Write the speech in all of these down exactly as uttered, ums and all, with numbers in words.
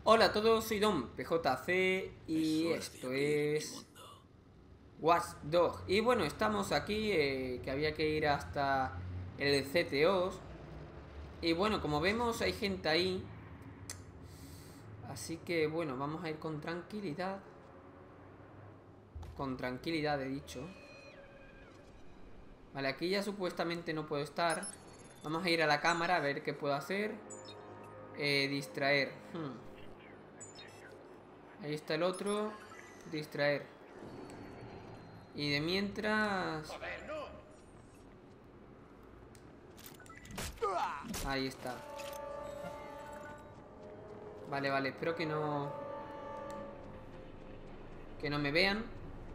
Hola a todos, soy Don P J C y esto es Watch Dogs. Y bueno, estamos aquí, eh, que había que ir hasta el C T O S. Y bueno, como vemos hay gente ahí. Así que bueno, vamos a ir con tranquilidad. Con tranquilidad he dicho. Vale, aquí ya supuestamente no puedo estar. Vamos a ir a la cámara a ver qué puedo hacer. eh, Distraer. hmm. Ahí está el otro. Distraer. Y de mientras... Ahí está. Vale, vale, espero que no... Que no me vean.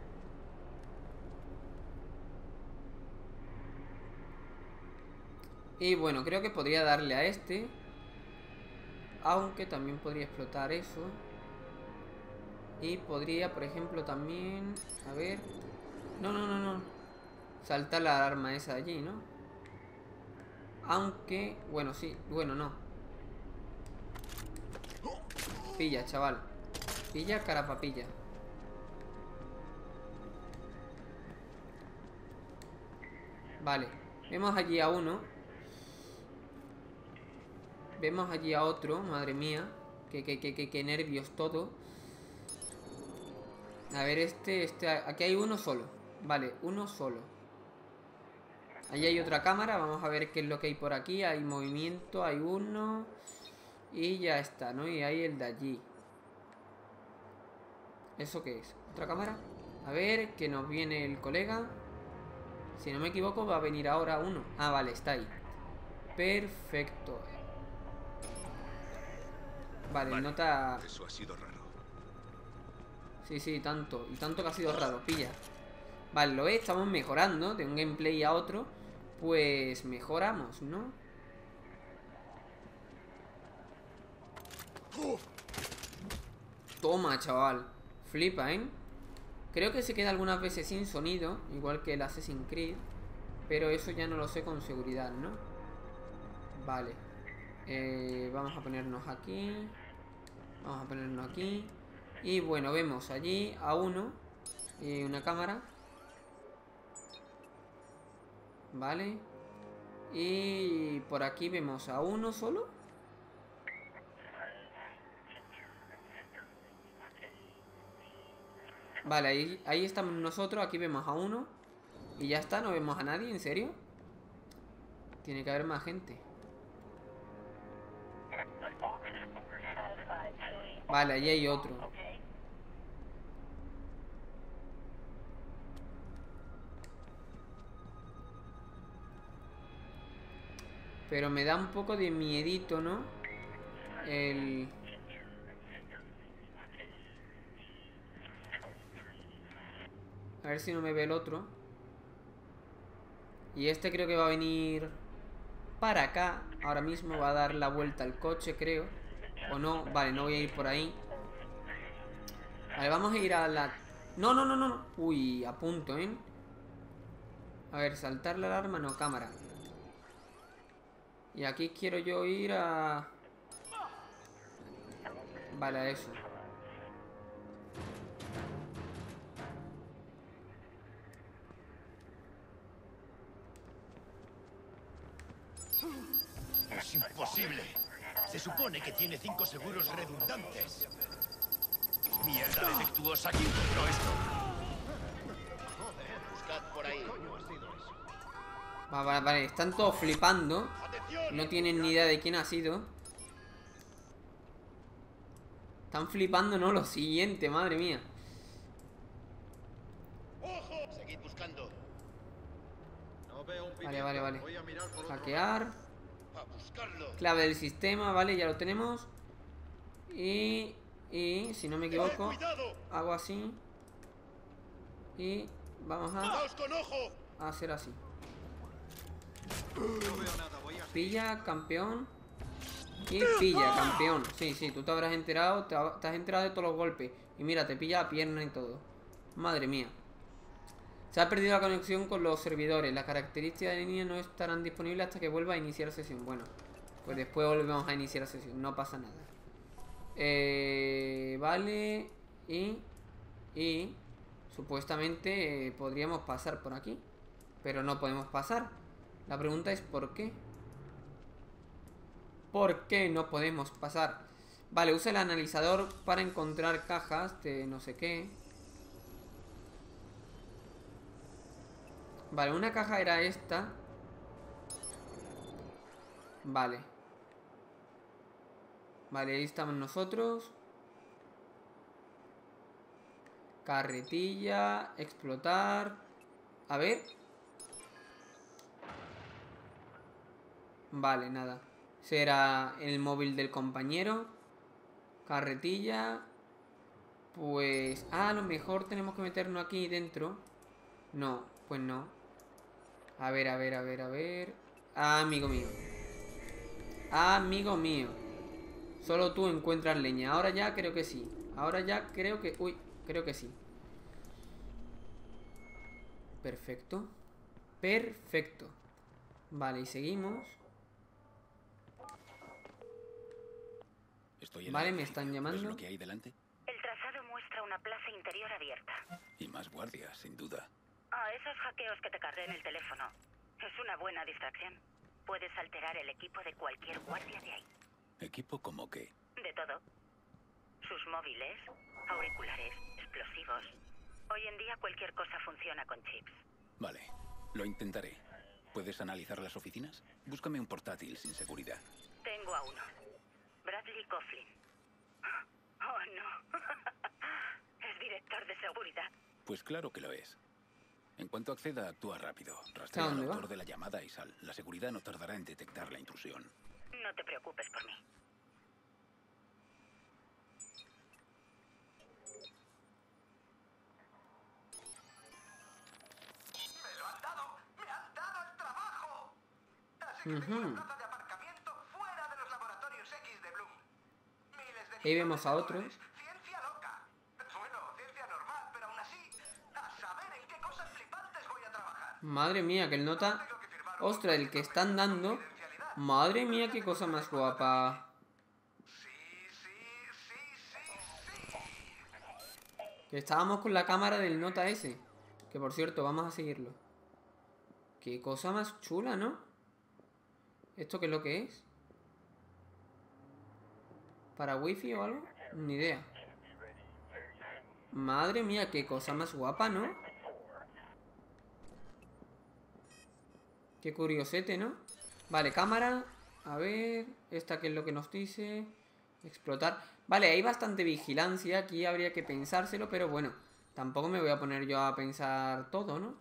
Y bueno, creo que podría darle a este. Aunque también podría explotar eso. Y podría, por ejemplo, también... A ver... No, no, no, no. Saltar la alarma esa de allí, ¿no? Aunque... Bueno, sí. Bueno, no. Pilla, chaval. Pilla, carapapilla. Vale. Vemos allí a uno. Vemos allí a otro. Madre mía. Que, que, que, que, que nervios todo. A ver, este, este... Aquí hay uno solo. Vale, uno solo. Allí hay otra cámara. Vamos a ver qué es lo que hay por aquí. Hay movimiento, hay uno. Y ya está, ¿no? Y hay el de allí. ¿Eso qué es? ¿Otra cámara? A ver, que nos viene el colega. Si no me equivoco va a venir ahora uno. Ah, vale, está ahí. Perfecto. Vale, Vale, nota... Eso ha sido raro. Sí, sí, tanto. Y tanto que ha sido raro, pilla. Vale, lo es, estamos mejorando de un gameplay a otro. Pues mejoramos, ¿no? Toma, chaval. Flipa, ¿eh? Creo que se queda algunas veces sin sonido, igual que el Assassin's Creed. Pero eso ya no lo sé con seguridad, ¿no? Vale. Eh, vamos a ponernos aquí. Vamos a ponernos aquí. Y bueno, vemos allí a uno. Y una cámara. Vale. Y por aquí vemos a uno solo. Vale, ahí, ahí estamos nosotros. Aquí vemos a uno. Y ya está, no vemos a nadie, ¿en serio? Tiene que haber más gente. Vale, ahí hay otro. Pero me da un poco de miedito, ¿no? El... A ver si no me ve el otro. Y este creo que va a venir para acá. Ahora mismo va a dar la vuelta al coche, creo. O no, vale, no voy a ir por ahí. Vale, vamos a ir a la... No, no, no, no. Uy, a punto, ¿eh? A ver, saltar la alarma, no, cámara. Y aquí quiero yo ir a... Vale, a eso. Es imposible. Se supone que tiene cinco seguros redundantes. Mierda defectuosa, ¿quién compró esto? Buscad por ahí. Vale, vale, vale. Están todos flipando. No tienen ni idea de quién ha sido. Están flipando, ¿no? Lo siguiente, madre mía. ¡Ojo! Seguid buscando. Vale, vale, vale. Hackear. A buscarlo. Clave del sistema, vale, ya lo tenemos. Y... Y, si no me equivoco, ¡Cuidado! hago así. Y vamos a, ¡Daos con ojo! a hacer así. Pilla, campeón. Y pilla, campeón. Sí, sí, tú te habrás enterado. Te, te has enterado de todos los golpes. Y mira, te pilla la pierna y todo. Madre mía. Se ha perdido la conexión con los servidores. Las características de línea no estarán disponibles hasta que vuelva a iniciar sesión. Bueno, pues después volvemos a iniciar sesión. No pasa nada. Eh, vale. Y... Y... Supuestamente eh, podríamos pasar por aquí. Pero no podemos pasar. La pregunta es ¿por qué? ¿Por qué no podemos pasar? Vale, usa el analizador para encontrar cajas de no sé qué. Vale, una caja era esta. Vale. Vale, ahí estamos nosotros. Carretilla. Explotar. A ver. Vale, nada. Será el móvil del compañero. Carretilla. Pues... Ah, a lo mejor tenemos que meternos aquí dentro. No, pues no. A ver, a ver, a ver, a ver. Ah, amigo mío. Ah, amigo mío. Solo tú encuentras leña. Ahora ya creo que sí. Ahora ya creo que... Uy, creo que sí. Perfecto. Perfecto. Vale, y seguimos. Estoy en Vale, el me edificio. están llamando. ¿Ves lo que hay delante? El trazado muestra una plaza interior abierta. Y más guardias, sin duda. Ah, esos hackeos que te cargué en el teléfono. Es una buena distracción. Puedes alterar el equipo de cualquier guardia de ahí. ¿Equipo como qué? De todo. Sus móviles, auriculares, explosivos. Hoy en día cualquier cosa funciona con chips. Vale, lo intentaré. ¿Puedes analizar las oficinas? Búscame un portátil sin seguridad. Tengo a uno. Bradley Coughlin. Oh, no. Es director de seguridad. Pues claro que lo es. En cuanto acceda, actúa rápido. Rastrea al autor de la llamada y sal. La seguridad no tardará en detectar la intrusión. No te preocupes por mí. ¡Me lo han dado! ¡Me han dado el trabajo! Así que Uh-huh. tengo una plaza de aparcamiento fuera de los laboratorios X de Bloom. Miles de Ahí vemos a millones de otro. dólares. Ciencia loca. Bueno, ciencia normal, pero aún así, a saber en qué cosas flipantes voy a trabajar. Madre mía, que el nota... Tengo que firmar un Ostras, el que están dando... confidencialidad. Madre mía, qué cosa más guapa. Sí, sí, sí, sí, sí. Que estábamos con la cámara del nota ese. Que por cierto, vamos a seguirlo. Qué cosa más chula, ¿no? ¿Esto qué es lo que es? ¿Para wifi o algo? Ni idea. Madre mía, qué cosa más guapa, ¿no? Qué curiosete, ¿no? Vale, cámara. A ver, esta qué es lo que nos dice. Explotar. Vale, hay bastante vigilancia. Aquí habría que pensárselo, pero bueno, tampoco me voy a poner yo a pensar todo, ¿no?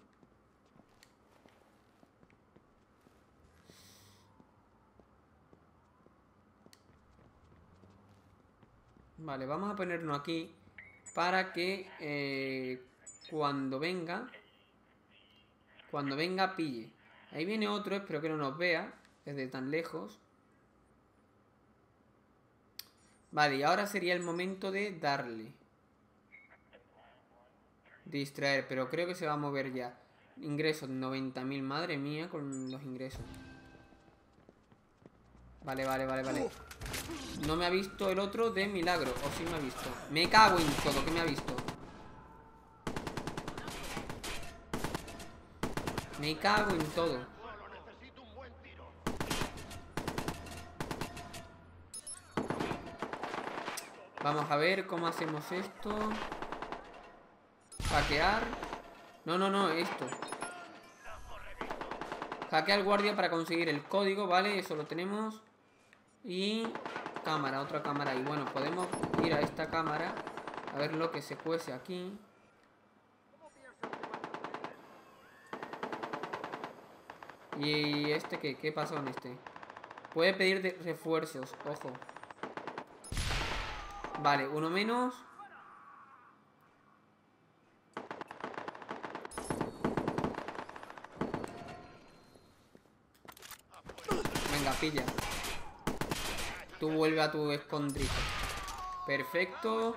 Vale, vamos a ponernos aquí para que eh, cuando venga, cuando venga pille. Ahí viene otro, espero que no nos vea desde tan lejos. Vale, y ahora sería el momento de darle. Distraer, pero creo que se va a mover ya. Ingresos, noventa mil, madre mía, con los ingresos. Vale, vale, vale, vale. No me ha visto el otro de milagro. O sí me ha visto. Me cago en todo, que me ha visto. Me cago en todo. Vamos a ver cómo hacemos esto. Hackear. No, no, no, esto. Hackea al guardia para conseguir el código, ¿vale? Eso lo tenemos. Y cámara, otra cámara. Y bueno, podemos ir a esta cámara a ver lo que se cuece aquí. ¿Y este qué? ¿Qué pasó en este? Puede pedir de refuerzos, ojo. Vale, uno menos. Venga, pilla. Tú vuelve a tu escondrijo. Perfecto.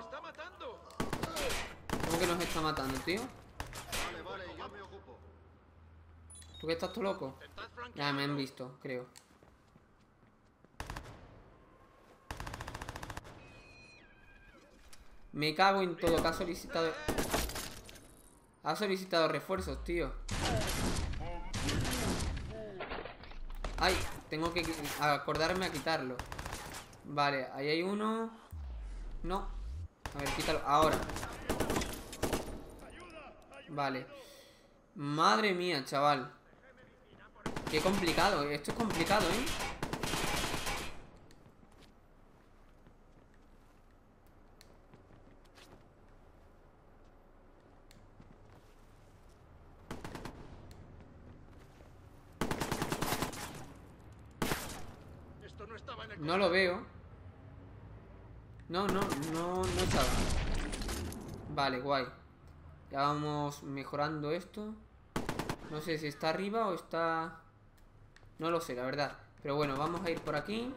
¿Cómo que nos está matando, tío? Vale, vale, yo me ocupo. ¿Tú que estás todo loco? Ya me han visto, creo. Me cago en todo, que ha solicitado... Ha solicitado refuerzos, tío. Ay, tengo que acordarme a quitarlo. Vale, ahí hay uno. No. A ver, quítalo. Ahora. Vale. Madre mía, chaval. Qué complicado. Esto es complicado, ¿eh? No lo veo. No, no, no, no estaba. Vale, guay. Ya vamos mejorando esto. No sé si está arriba o está... No lo sé, la verdad. Pero bueno, vamos a ir por aquí.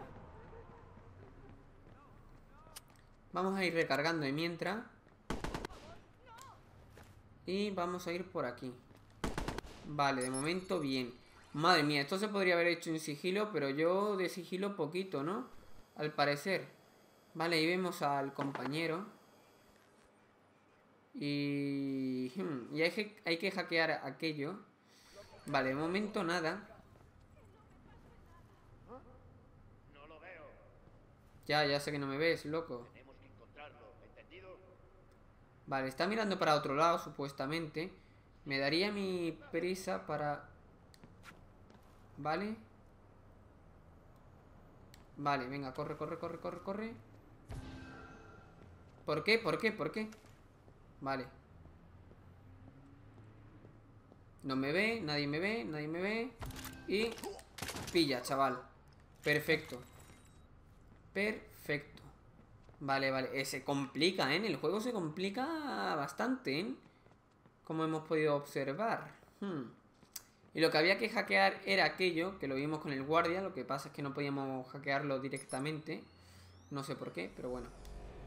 Vamos a ir recargando de mientras. Y vamos a ir por aquí. Vale, de momento bien. Madre mía, esto se podría haber hecho en sigilo, pero yo de sigilo poquito, ¿no? Al parecer. Vale, ahí vemos al compañero. Y... Y hay que, hay que hackear aquello. Vale, de momento nada. Ya, ya sé que no me ves, loco. Vale, está mirando para otro lado, supuestamente. Me daría mi prisa para... Vale. Vale, venga, corre, corre, corre, corre, corre. ¿Por qué? ¿Por qué? ¿Por qué? Vale. No me ve, nadie me ve, nadie me ve. Y... Pilla, chaval. Perfecto. Perfecto. Vale, vale. Eh, se complica, ¿eh? El juego se complica bastante, ¿eh? Como hemos podido observar. Hmm. Y lo que había que hackear era aquello, que lo vimos con el guardia. Lo que pasa es que no podíamos hackearlo directamente. No sé por qué, pero bueno.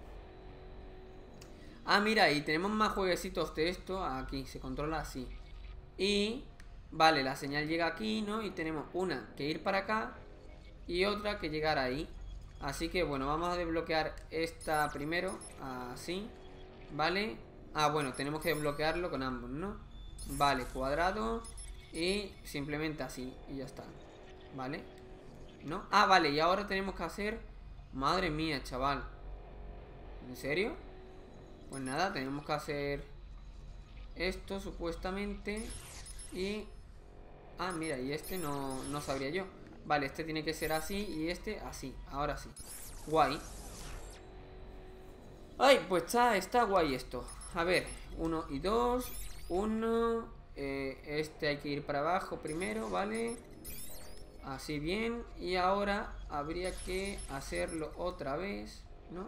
Ah, mira, y tenemos más jueguecitos de esto. Aquí, se controla así. Y... Vale, la señal llega aquí, ¿no? Y tenemos una que ir para acá y otra que llegar ahí. Así que, bueno, vamos a desbloquear esta primero. Así. Vale. Ah, bueno, tenemos que desbloquearlo con ambos, ¿no? Vale, cuadrado. Y simplemente así. Y ya está. Vale. ¿No? Ah, vale, y ahora tenemos que hacer... Madre mía, chaval. ¿En serio? Pues nada, tenemos que hacer... Esto, supuestamente. Y... Ah, mira, y este no, no sabría yo. Vale, este tiene que ser así y este así. Ahora sí. Guay. Ay, pues está, está guay esto. A ver, uno y dos. Uno. Eh, este hay que ir para abajo primero, ¿vale? Así bien. Y ahora habría que hacerlo otra vez, ¿no?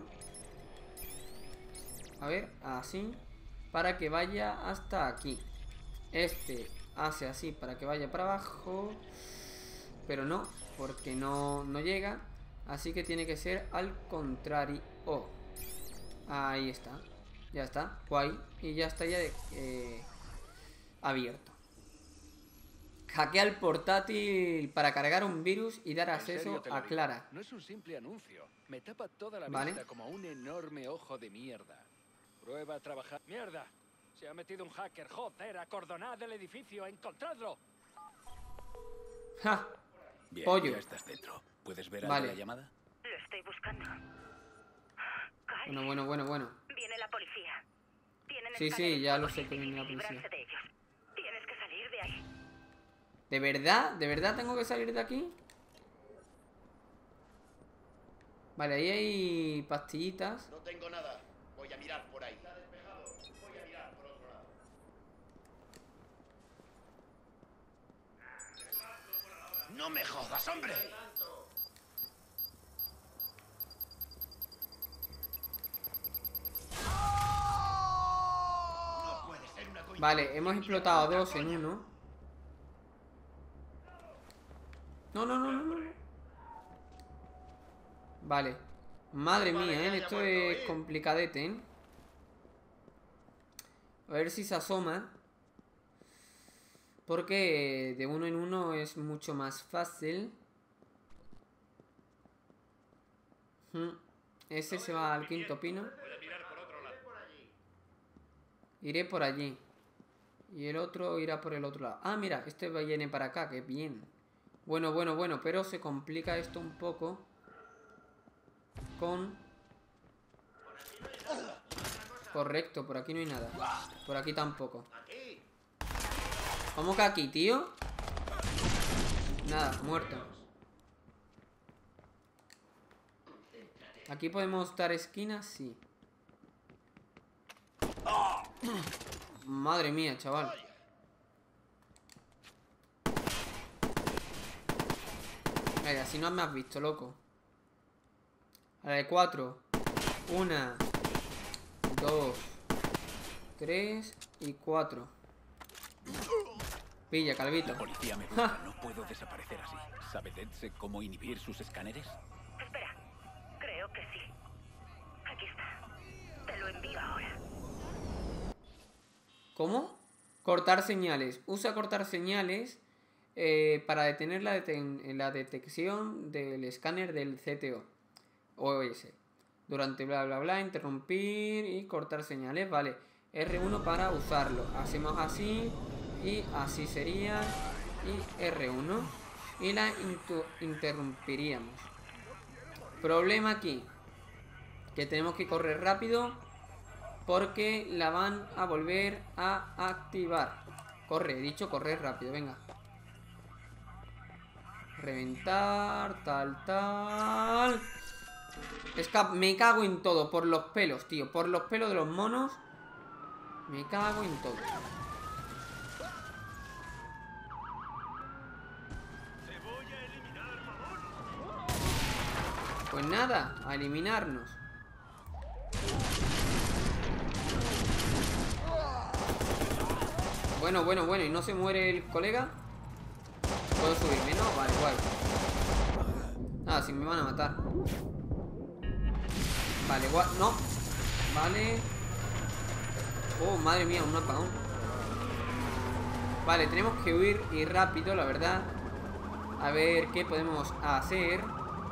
A ver, así. Para que vaya hasta aquí. Este hace así para que vaya para abajo. Pero no, porque no, no llega. Así que tiene que ser al contrario. Oh. Ahí está. Ya está, guay. Y ya está ya eh, abierto. Hackea el portátil para cargar un virus y dar acceso a Clara. No es un simple anuncio. Me tapa toda la ¿Vale? vista como un enorme ojo de mierda. Prueba a trabajar. ¡Mierda! Se ha metido un hacker. Joder, acordonad el edificio. ¡Encontradlo! ¡Ja! Bien, Pollo. ya estás dentro. ¿Puedes ver Vale. algo de la llamada? Lo estoy buscando. Cali, Bueno, bueno, bueno, bueno. viene la policía. Tienen Sí, sí, escáneres ya lo por sé que viene la librarse policía. de ellos. Tienes que salir de ahí. ¿De verdad? ¿De verdad tengo que salir de aquí? Vale, ahí hay pastillitas. No tengo nada. Voy a mirar por ahí. Está despejado. Voy a mirar por otro lado. ¡No me jodas, hombre! No puede ser una coincidencia. Vale, hemos explotado dos en uno. No, no, no, no, no. Vale. Madre Vale, mía, ya, ¿eh? ya Esto vuelto, es ¿eh? complicadete, ¿eh? A ver si se asoma. Porque de uno en uno es mucho más fácil. Hmm. Ese se va al quinto pino. Voy a mirar por otro lado. Iré por allí. Y el otro irá por el otro lado. Ah, mira, este viene para acá, que bien. Bueno, bueno, bueno, pero se complica esto un poco con... Correcto, por aquí no hay nada. Por aquí tampoco. ¿Cómo que aquí, tío? Nada, muerto. ¿Aquí podemos dar esquinas? Sí. Madre mía, chaval. Venga, si no me has visto, loco. A la de cuatro. Una, dos, tres y cuatro. Pilla, calvito. La policía me busca. No puedo desaparecer así. ¿Sabe Deadse cómo inhibir sus escáneres? Espera, creo que sí. Aquí está. Te lo envío ahora. ¿Cómo? Cortar señales. Usa cortar señales eh, para detener la, deten la detección del escáner del C T O. O S. Durante bla bla bla, interrumpir y cortar señales. Vale. R uno para usarlo. Hacemos así. Y así sería. Y R uno. Y la interrumpiríamos. Problema aquí. Que tenemos que correr rápido. Porque la van a volver a activar. Corre, he dicho correr rápido, venga. Reventar, tal, tal. Escap me cago en todo, por los pelos, tío. Por los pelos de los monos. Me cago en todo. Pues nada, a eliminarnos. Bueno, bueno, bueno, ¿y no se muere el colega? ¿Puedo subirme? No, vale, guay. Nada, si me van a matar. Vale, guay, no. Vale. Oh, madre mía, un apagón. Vale, tenemos que huir y rápido, la verdad. A ver qué podemos hacer.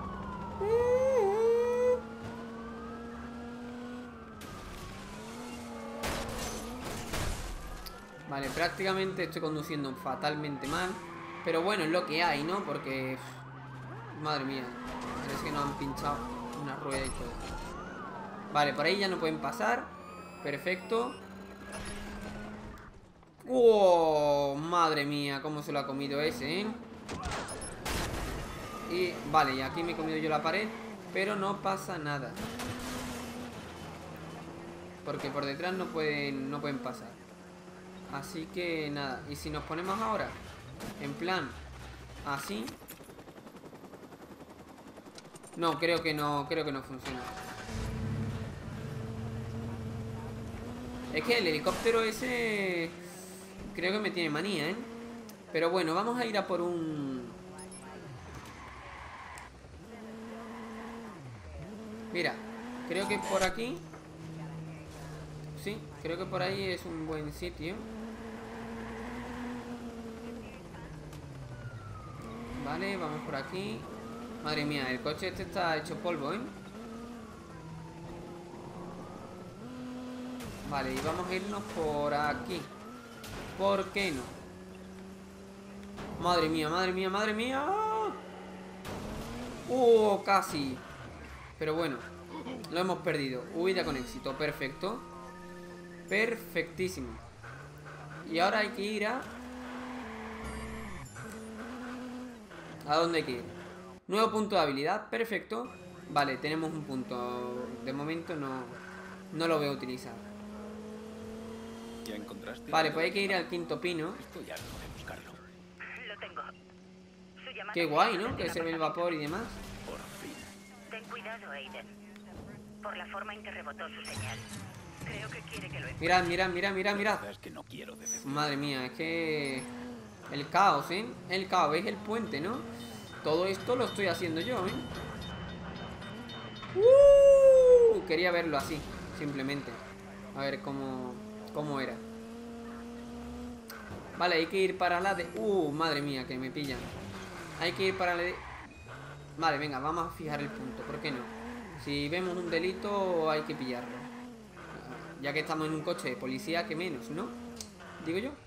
Vale, prácticamente estoy conduciendo fatalmente mal. Pero bueno, es lo que hay, ¿no? Porque... Madre mía. Es que nos han pinchado una rueda y todo. Vale, por ahí ya no pueden pasar. Perfecto. ¡Oh! Madre mía, cómo se lo ha comido ese, ¿eh? Y... Vale, y aquí me he comido yo la pared. Pero no pasa nada. Porque por detrás no pueden, no pueden pasar. Así que nada. Y si nos ponemos ahora en plan así. No, creo que no, creo que no funciona. Es que el helicóptero ese creo que me tiene manía, ¿eh? Pero bueno, vamos a ir a por un... Mira, creo que por aquí. Sí, creo que por ahí es un buen sitio. Vale, vamos por aquí. Madre mía, el coche este está hecho polvo, ¿eh? Vale, y vamos a irnos por aquí. ¿Por qué no? Madre mía, madre mía, madre mía. ¡Oh, casi! Pero bueno, lo hemos perdido. Huida con éxito, perfecto. Perfectísimo. Y ahora hay que ir a... ¿A dónde hay que ir? Nuevo punto de habilidad, perfecto. Vale, tenemos un punto. De momento no, no lo voy a utilizar. ¿Ya encontraste? Vale, pues hay que ir al quinto pino. Estoy harto de buscarlo. Lo tengo. Su llamada Qué guay, ¿no? Que se ve el vapor y demás. Por fin. Ten cuidado, Aiden. Por la forma en que rebotó su señal. Creo que quiere que lo entienda. Mirad, mirad, mirad, mirad, mirad. Es que no quiero decir. Madre mía, es que... El caos, ¿eh? El caos, ¿veis el puente, no? Todo esto lo estoy haciendo yo, ¿eh? Uh, quería verlo así, simplemente. A ver cómo, cómo era. Vale, hay que ir para la de... Uh, madre mía, que me pillan. Hay que ir para la de... Vale, venga, vamos a fijar el punto, ¿por qué no? Si vemos un delito hay que pillarlo. Ya que estamos en un coche de policía, que menos, ¿no? Digo yo.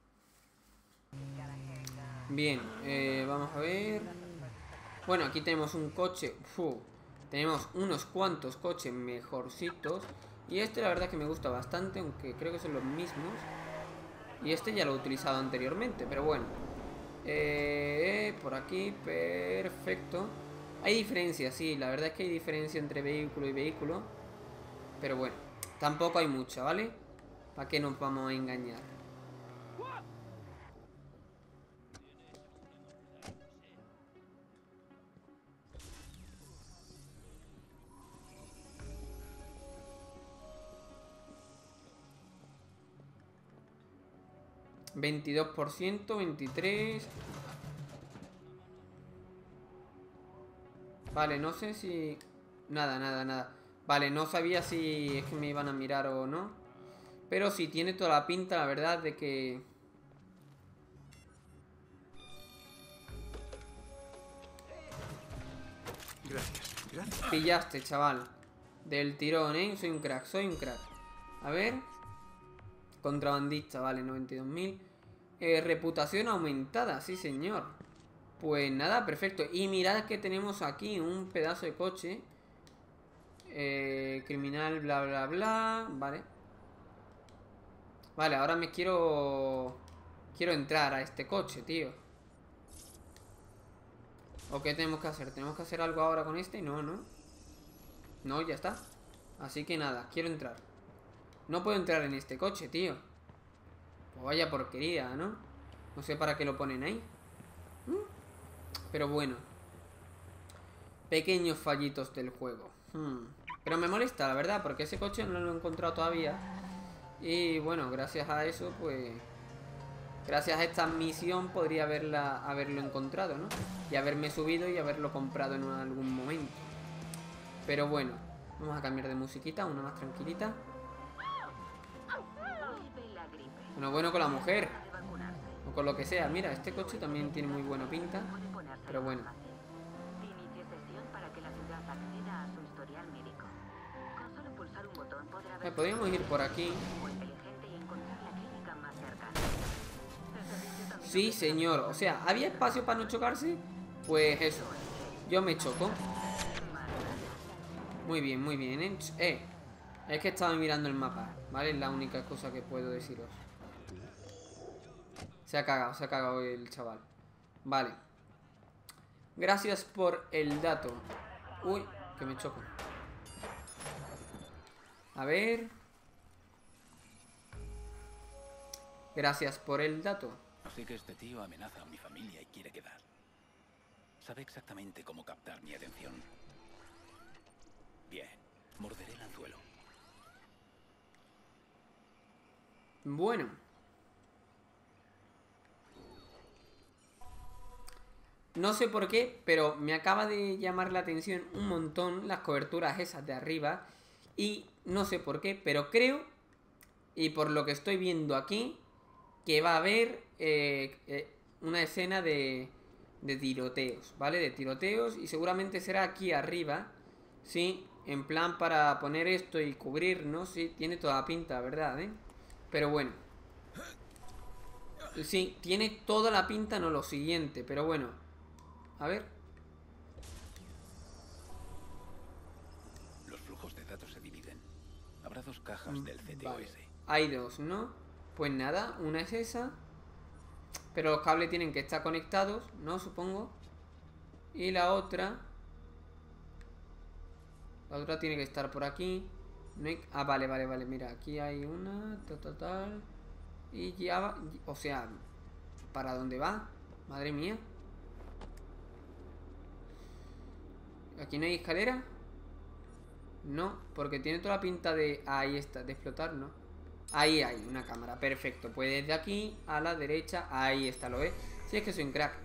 Bien, eh, vamos a ver. Bueno, aquí tenemos un coche. Uf, tenemos unos cuantos coches mejorcitos. Y este la verdad es que me gusta bastante, aunque creo que son los mismos. Y este ya lo he utilizado anteriormente, pero bueno. Eh, por aquí, perfecto. Hay diferencia, sí, la verdad es que hay diferencia entre vehículo y vehículo. Pero bueno, tampoco hay mucha, ¿vale? ¿Para qué nos vamos a engañar? veintidós por ciento, veintitrés. Vale, no sé si... Nada, nada, nada. Vale, no sabía si es que me iban a mirar o no. Pero sí, tiene toda la pinta, la verdad, de que... Gracias, gracias. Pillaste, chaval. Del tirón, ¿eh? Soy un crack, soy un crack. A ver... Contrabandista, vale, noventa y dos mil. Eh, reputación aumentada, sí señor. Pues nada, perfecto. Y mirad que tenemos aquí un pedazo de coche. eh, Criminal, bla bla bla. Vale. Vale, ahora me quiero... Quiero entrar a este coche, tío. ¿O qué tenemos que hacer? ¿Tenemos que hacer algo ahora con este? No, no. No, ya está. Así que nada, quiero entrar. No puedo entrar en este coche, tío. Pues vaya porquería, ¿no? No sé para qué lo ponen ahí. Pero bueno. Pequeños fallitos del juego. hmm. Pero me molesta, la verdad, porque ese coche no lo he encontrado todavía. Y bueno, gracias a eso, pues... Gracias a esta misión podría haberla, haberlo encontrado, ¿no? Y haberme subido y haberlo comprado en algún momento. Pero bueno, vamos a cambiar de musiquita, una más tranquilita. Bueno, bueno con la mujer. O con lo que sea. Mira, este coche también tiene muy buena pinta. Pero bueno. Eh, podríamos ir por aquí. Sí, señor. O sea, ¿había espacio para no chocarse? Pues eso. Yo me choco. Muy bien, muy bien. Eh, eh es que estaba mirando el mapa, ¿vale? Es la única cosa que puedo deciros. Se ha cagado, se ha cagado el chaval. Vale. Gracias por el dato. Uy, que me choco. A ver. Gracias por el dato. Así que este tío amenaza a mi familia y quiere quedar. Sabe exactamente cómo captar mi atención. Bien, morderé el anzuelo. Bueno. No sé por qué, pero me acaba de llamar la atención un montón las coberturas esas de arriba. Y no sé por qué, pero creo, y por lo que estoy viendo aquí, que va a haber eh, eh, una escena de, de tiroteos, ¿vale? De tiroteos, y seguramente será aquí arriba, ¿sí? En plan para poner esto y cubrirnos, sí, tiene toda la pinta, ¿verdad? ¿Eh? Pero bueno. Sí, tiene toda la pinta, no lo siguiente, pero bueno. A ver. Los flujos de datos se dividen. Habrá dos cajas del C T O S. Vale. Hay dos, ¿no? Pues nada, una es esa. Pero los cables tienen que estar conectados, ¿no? Supongo. Y la otra... La otra tiene que estar por aquí. No hay... Ah, vale, vale, vale. Mira, aquí hay una... Tal, tal, tal. Y ya va... O sea... ¿Para dónde va? Madre mía. ¿Aquí no hay escalera? No, porque tiene toda la pinta de... Ahí está, de explotar, ¿no? Ahí hay una cámara, perfecto. Pues desde aquí a la derecha, ahí está, ¿lo ves? Si es que soy un crack.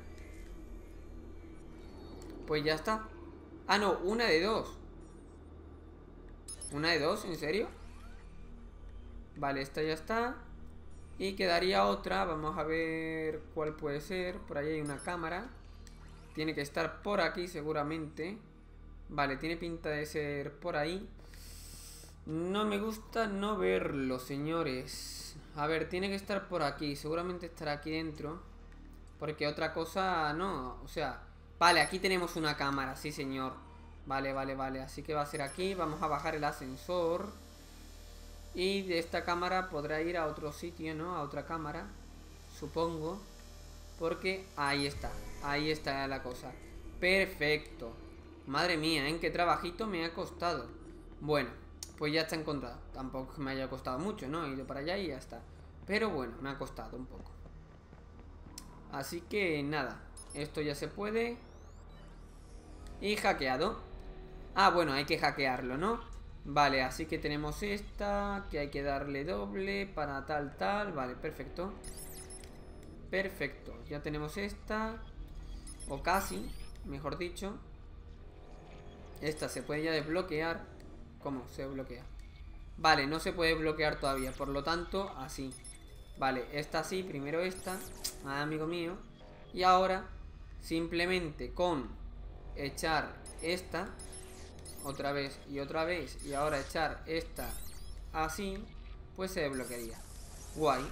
Pues ya está. Ah, no, una de dos. ¿Una de dos? ¿En serio? Vale, esta ya está. Y quedaría otra, vamos a ver cuál puede ser. Por ahí hay una cámara. Tiene que estar por aquí seguramente. Vale, tiene pinta de ser por ahí. No me gusta no verlo, señores. A ver, tiene que estar por aquí. Seguramente estará aquí dentro. Porque otra cosa no. O sea, vale, aquí tenemos una cámara, sí señor. Vale, vale, vale. Así que va a ser aquí. Vamos a bajar el ascensor. Y de esta cámara podrá ir a otro sitio, ¿no? A otra cámara, supongo. Porque ahí está. Ahí está la cosa. Perfecto. Madre mía, ¿en qué trabajito me ha costado? Bueno, pues ya está encontrado. Tampoco es que me haya costado mucho, ¿no? He ido para allá y ya está. Pero bueno, me ha costado un poco. Así que nada. Esto ya se puede. Y hackeado. Ah, bueno, hay que hackearlo, ¿no? Vale, así que tenemos esta. Que hay que darle doble para tal, tal. Vale, perfecto. Perfecto, ya tenemos esta. O casi, mejor dicho. Esta se puede ya desbloquear. ¿Cómo se bloquea? Vale, no se puede bloquear todavía. Por lo tanto, así. Vale, esta sí, primero esta. Ah, amigo mío. Y ahora, simplemente con echar esta otra vez y otra vez, y ahora echar esta así, pues se desbloquearía. Guay.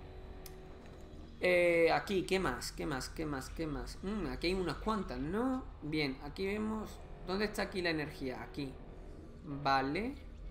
Eh, aquí, ¿qué más? ¿Qué más? ¿Qué más? ¿Qué más? Mm, aquí hay unas cuantas, ¿no? Bien, aquí vemos... ¿Dónde está aquí la energía? Aquí. Vale.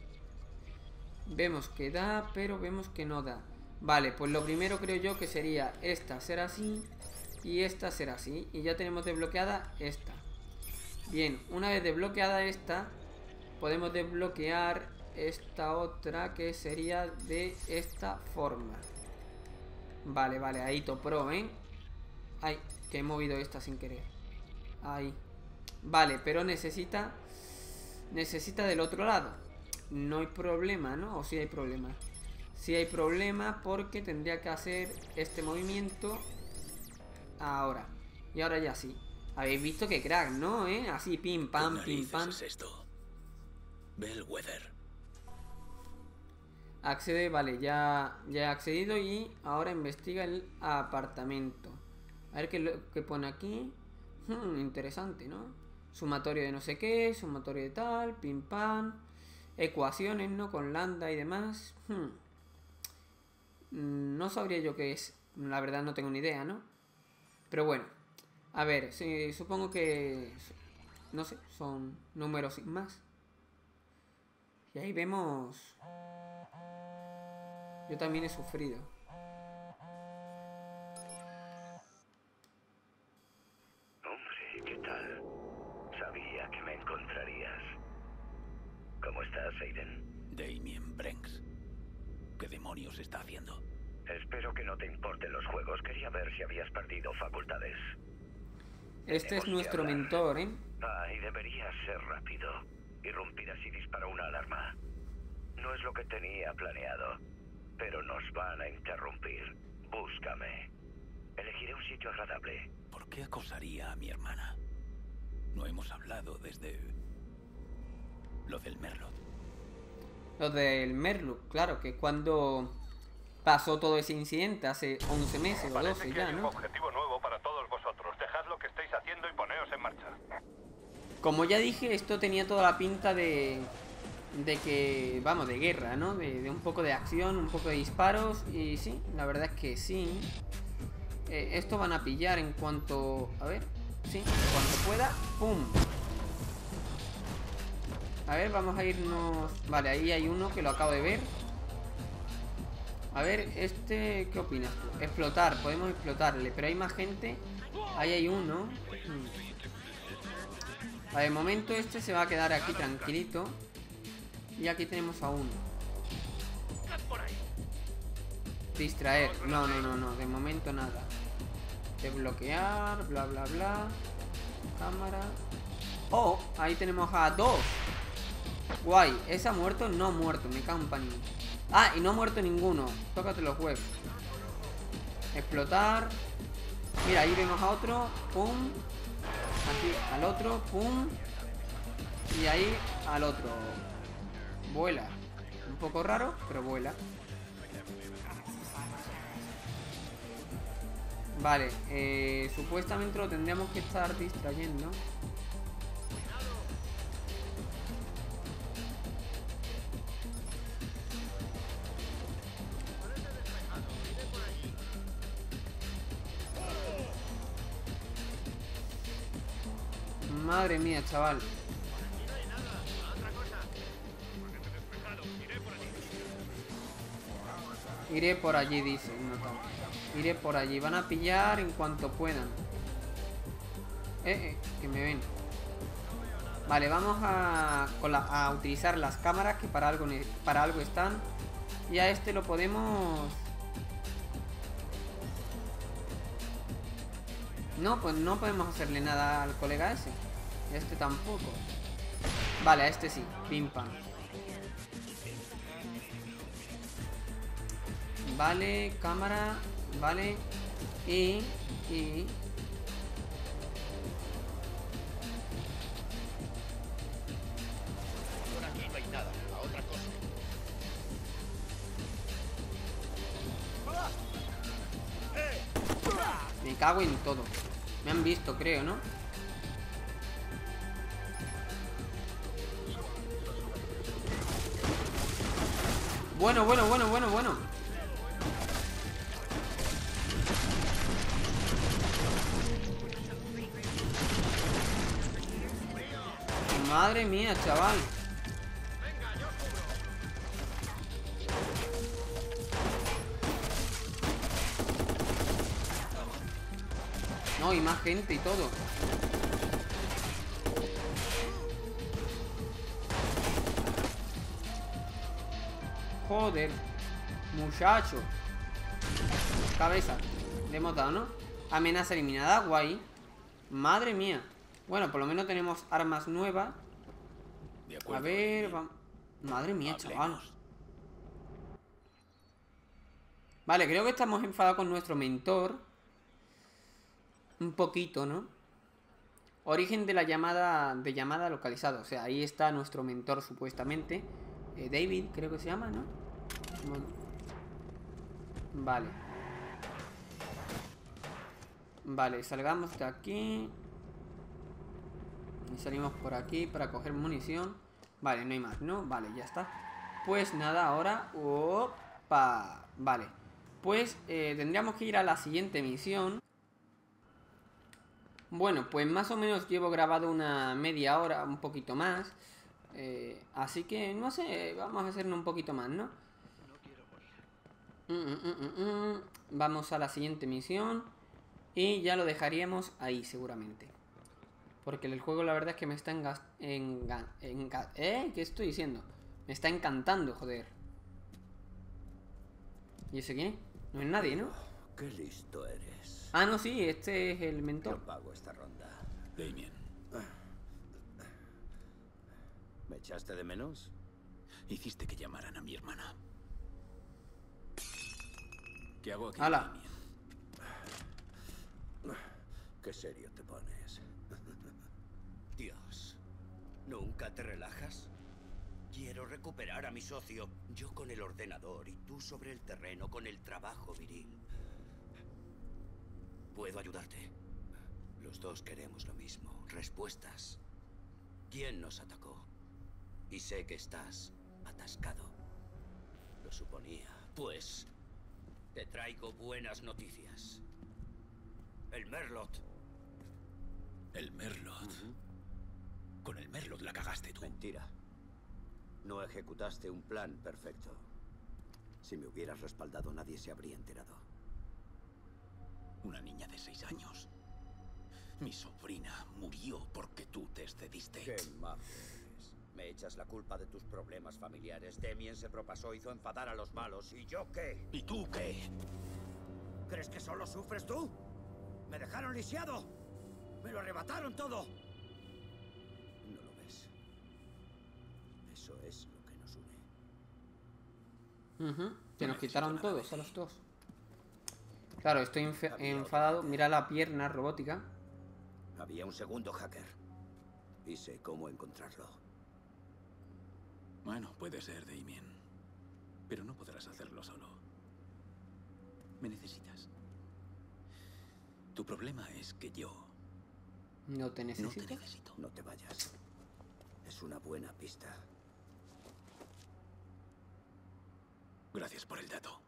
Vemos que da, pero vemos que no da. Vale, pues lo primero creo yo que sería esta ser así y esta ser así. Y ya tenemos desbloqueada esta. Bien, una vez desbloqueada esta, podemos desbloquear esta otra que sería de esta forma. Vale, vale, ahí Topro, ¿eh? Ay, que he movido esta sin querer. Ahí. Vale, pero necesita... Necesita del otro lado. No hay problema, ¿no? O sí hay problema. Sí hay problema porque tendría que hacer este movimiento ahora. Y ahora ya sí. Habéis visto que crack, ¿no? ¿Eh? Así, pim, pam, pim, pam. ¿Qué es esto? Bellwether. Accede, vale, ya, ya he accedido y ahora investiga el apartamento. A ver qué, lo, qué pone aquí. Hmm, interesante, ¿no? Sumatorio de no sé qué, sumatorio de tal, pim pam. Ecuaciones, ¿no? Con lambda y demás. Hmm. No sabría yo qué es. La verdad no tengo ni idea, ¿no? Pero bueno. A ver, sí, supongo que... No sé, son números sin más. Y ahí vemos... Yo también he sufrido. Hombre, ¿qué tal? Sabía que me encontrarías. ¿Cómo estás, Aiden? Damien Brenks. ¿Qué demonios está haciendo? Espero que no te importen los juegos. Quería ver si habías perdido facultades. Este Tenemos es nuestro que hablar. mentor, ¿eh? Ah, y deberías ser rápido. Irrumpir así dispara una alarma. No es lo que tenía planeado, pero nos van a interrumpir. Búscame. Elegiré un sitio agradable. ¿Por qué acosaría a mi hermana? No hemos hablado desde... lo del Merlot. Lo del Merlot, claro, que cuando pasó todo ese incidente, hace once meses o doce ya, ¿no? Objetivo nuevo para todos vosotros. Dejad lo que estáis haciendo y poneos en marcha. Como ya dije, esto tenía toda la pinta de... De que... Vamos, de guerra, ¿no? De, de un poco de acción, un poco de disparos. Y sí, la verdad es que sí. Eh, esto van a pillar en cuanto... A ver... Sí, en cuanto pueda. ¡Pum! A ver, vamos a irnos... Vale, ahí hay uno que lo acabo de ver. A ver, este... ¿Qué opinas tú? Explotar, podemos explotarle. Pero hay más gente. Ahí hay uno. Hmm. Vale, de momento este se va a quedar aquí tranquilito. Y aquí tenemos a uno. Distraer. No, no, no, no. De momento nada. Desbloquear, bla, bla, bla. Cámara. Oh, ahí tenemos a dos. Guay, ¿ese ha muerto? No ha muerto, me cago en panín. Ah, y no ha muerto ninguno. Tócate los huevos. Explotar. Mira, ahí vemos a otro. Pum. Aquí al otro. Pum. Y ahí al otro. Vuela. Un poco raro, pero vuela. Vale, eh, supuestamente lo tendríamos que estar distrayendo. Madre mía, chaval. Iré por allí, dice. No, iré por allí. Van a pillar en cuanto puedan. Eh, eh, que me ven. Vale, vamos a, con la, a utilizar las cámaras, que para algo, para algo están. Y a este lo podemos... No, pues no podemos hacerle nada al colega ese. Este tampoco. Vale, a este sí. Pim pam. Vale, cámara. Vale. Y... Y... Por aquí no hay nada. A otra cosa. Me cago en todo. Me han visto, creo, ¿no? Bueno, bueno, bueno, bueno, bueno. Madre mía, chaval. No, y más gente y todo. Joder. Muchacho. Cabeza. Le hemos dado, ¿no? Amenaza eliminada, guay. Madre mía. Bueno, por lo menos tenemos armas nuevas. A ver, vamos. Madre mía, chaval. Vale, creo que estamos enfadados con nuestro mentor. Un poquito, ¿no? Origen de la llamada de llamada localizado. O sea, ahí está nuestro mentor supuestamente. eh, David, creo que se llama, ¿no? Vale. Vale, salgamos de aquí. Y salimos por aquí para coger munición. Vale, no hay más, ¿no? Vale, ya está. Pues nada, ahora... ¡Opa! Vale. Pues eh, tendríamos que ir a la siguiente misión. Bueno, pues más o menos llevo grabado una media hora, un poquito más. Eh, así que, no sé, vamos a hacerlo un poquito más, ¿no? Mm, mm, mm, mm. Vamos a la siguiente misión. Y ya lo dejaríamos ahí, seguramente. Porque el juego la verdad es que me está enga... enga... enga... ¿Eh? ¿Qué estoy diciendo? Me está encantando, joder. ¿Y ese quién? No es nadie, ¿no? Qué listo eres. Ah, no, sí, este es el mentor. No pago esta ronda. Damien. ¿Me echaste de menos? Hiciste que llamaran a mi hermana. ¿Qué hago aquí, ¡Hala! Damien? Qué serio te pones. Dios, ¿nunca te relajas? Quiero recuperar a mi socio. Yo con el ordenador y tú sobre el terreno con el trabajo viril. Puedo ayudarte. Los dos queremos lo mismo. Respuestas. ¿Quién nos atacó? Y sé que estás atascado. Lo suponía. Pues te traigo buenas noticias. El Merlot. ¿El Merlot? Con el Merlot la cagaste tú. Mentira. No ejecutaste un plan perfecto. Si me hubieras respaldado, nadie se habría enterado. Una niña de seis años. Mi sobrina murió porque tú te excediste. Qué majo eres. Me echas la culpa de tus problemas familiares. Damien se propasó, hizo enfadar a los malos. ¿Y yo qué? ¿Y tú qué? ¿Crees que solo sufres tú? ¡Me dejaron lisiado! ¡Me lo arrebataron todo! ¿No lo ves? Eso es lo que nos une. Uh-huh. Que nos quitaron todos, a los dos. Claro, estoy enf- enfadado. Mira la pierna robótica. Había un segundo hacker. Y sé cómo encontrarlo. Bueno, puede ser, Damien. Pero no podrás hacerlo solo. Me necesitas. Tu problema es que yo... No te necesito. No te necesito. No te vayas. Es una buena pista. Gracias por el dato.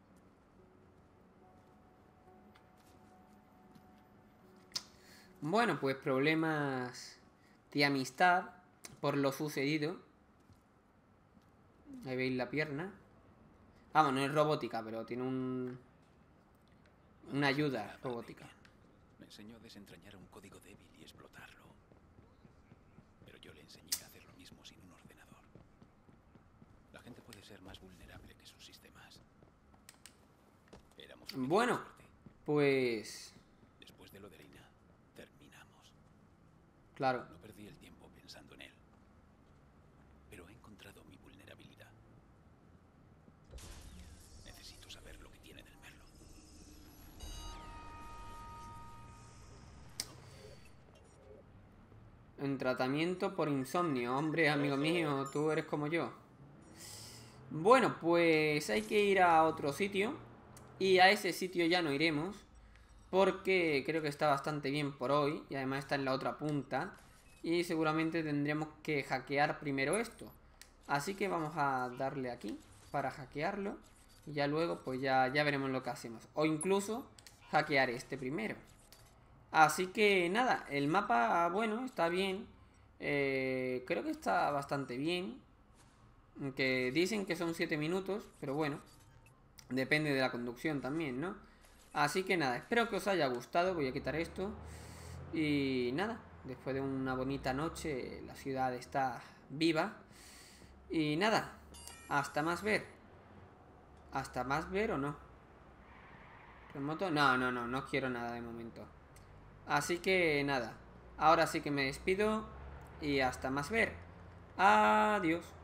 Bueno, pues problemas de amistad por lo sucedido. Ahí veis la pierna. Vamos, no es robótica, pero tiene un... una ayuda robótica. Me enseñó a desentrañar un código débil y explotarlo. Pero yo le enseñé a hacer lo mismo sin un ordenador. La gente puede ser más vulnerable que sus sistemas. Éramos bueno, pues... después de lo de Lina, terminamos. Claro. No perdí el tiempo pensando en él. Pero he encontrado mi vulnerabilidad. Necesito saber lo que tiene del Merlo. En tratamiento por insomnio. Hombre, amigo mío, tú eres como yo. Bueno, pues hay que ir a otro sitio. Y a ese sitio ya no iremos. Porque creo que está bastante bien por hoy. Y además está en la otra punta. Y seguramente tendremos que hackear primero esto. Así que vamos a darle aquí para hackearlo. Y ya luego pues ya, ya veremos lo que hacemos. O incluso hackear este primero. Así que nada, el mapa, bueno, está bien. Eh, creo que está bastante bien. Aunque dicen que son siete minutos, pero bueno, depende de la conducción también, ¿no? Así que nada, espero que os haya gustado. Voy a quitar esto. Y nada, después de una bonita noche, la ciudad está viva. Y nada, hasta más ver. ¿Hasta más ver o no? ¿Remoto? No, no, no, no quiero nada de momento. Así que nada, ahora sí que me despido y hasta más ver. Adiós.